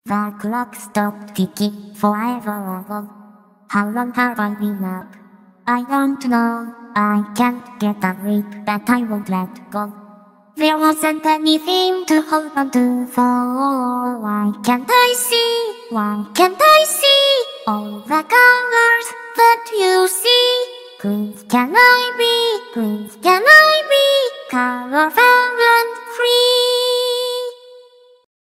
The clock stopped ticking forever ago. How long have I been up? I don't know. I can't get a grip, but I won't let go. There wasn't anything to hold on to, so why can't I see? Why can't I see all the colors that you see? Please can I be? Please can I be colorful and